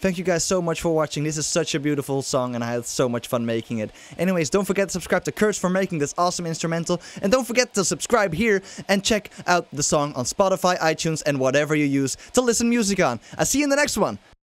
Thank you guys so much for watching. This is such a beautiful song and I had so much fun making it. Anyways, don't forget to subscribe to Kurtz for making this awesome instrumental. And don't forget to subscribe here and check out the song on Spotify, iTunes, and whatever you use to listen music on. I'll see you in the next one.